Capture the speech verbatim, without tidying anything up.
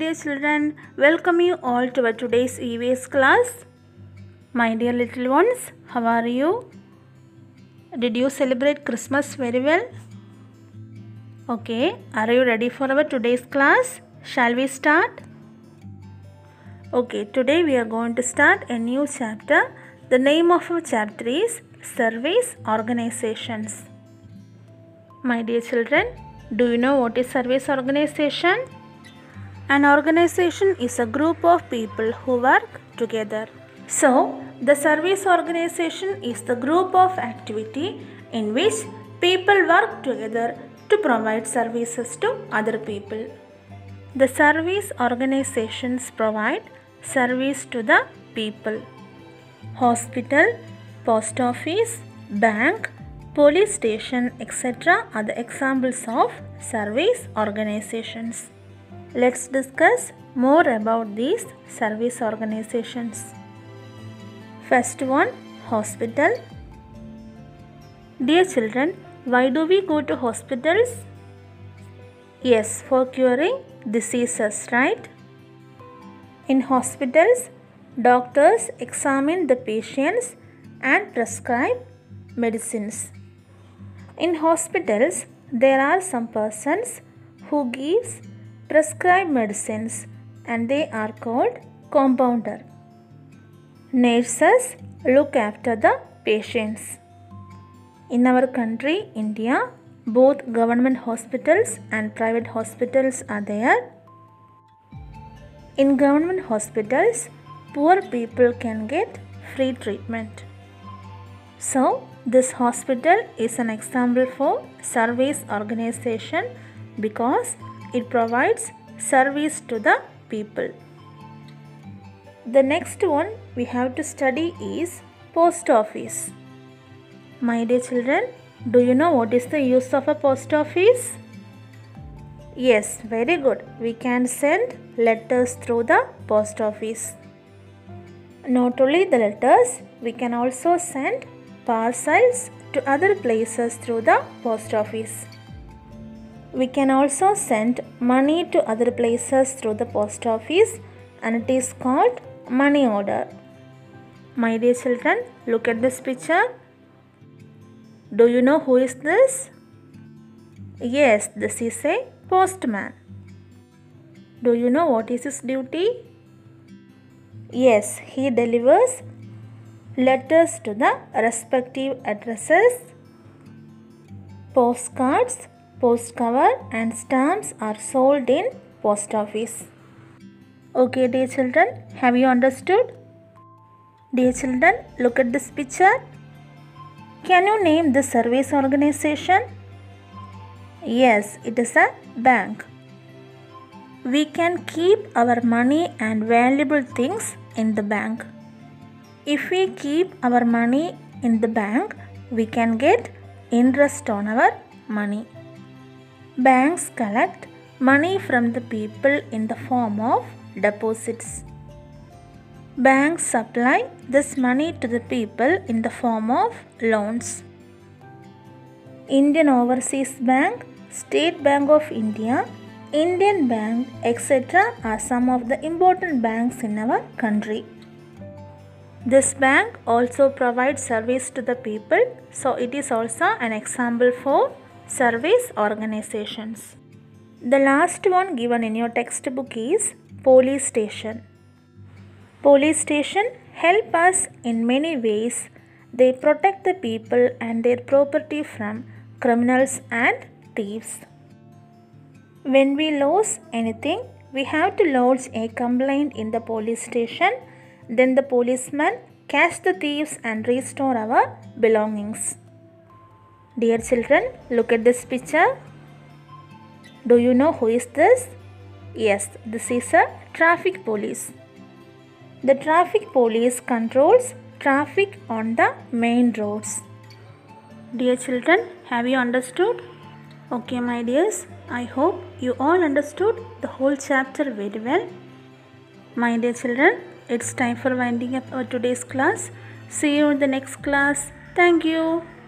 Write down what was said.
dear children, welcome you all to our today's E V S class. My dear little ones, how are you? Did you celebrate Christmas very well? Okay, are you ready for our today's class? Shall we start? Okay, today we are going to start a new chapter. The name of our chapter is Service Organizations. My dear children, do you know what is service organization? An organization is a group of people who work together. So, the service organization is the group of activity in which people work together to provide services to other people. The service organizations provide service to the people. Hospital, post office, bank, police station, et cetera are the examples of service organizations. Let's discuss more about these service organizations. First one, hospital. Dear children, why do we go to hospitals? Yes, for curing diseases, right? In hospitals, doctors examine the patients and prescribe medicines. In hospitals, there are some persons who gives prescribed medicines and they are called compounder. Nurses look after the patients. In our country, India, both government hospitals and private hospitals are there. In government hospitals, poor people can get free treatment. So, this hospital is an example for service organization because it provides service to the people. The next one we have to study is post office. My dear children, do you know what is the use of a post office? Yes, very good. We can send letters through the post office. Not only the letters, we can also send parcels to other places through the post office. We can also send money to other places through the post office and it is called money order. My dear children, look at this picture. Do you know who is this? Yes, this is a postman. Do you know what is his duty? Yes, he delivers letters to the respective addresses. Postcards, post cover and stamps are sold in post office. Okay, dear children, have you understood? Dear children, look at this picture. Can you name the service organization? Yes, it is a bank. We can keep our money and valuable things in the bank. If we keep our money in the bank, we can get interest on our money. Banks collect money from the people in the form of deposits. Banks supply this money to the people in the form of loans. Indian Overseas Bank, State Bank of India, Indian Bank, et cetera are some of the important banks in our country. This bank also provides service to the people, so it is also an example for service organizations. The last one given in your textbook is police station. Police station help us in many ways. They protect the people and their property from criminals and thieves. When we lose anything, we have to lodge a complaint in the police station. Then the policeman catch the thieves and restore our belongings. Dear children, look at this picture. Do you know who is this? Yes, this is a traffic police. The traffic police controls traffic on the main roads. Dear children, have you understood? Okay, my dears, I hope you all understood the whole chapter very well. My dear children, it's time for winding up our today's class. See you in the next class. Thank you.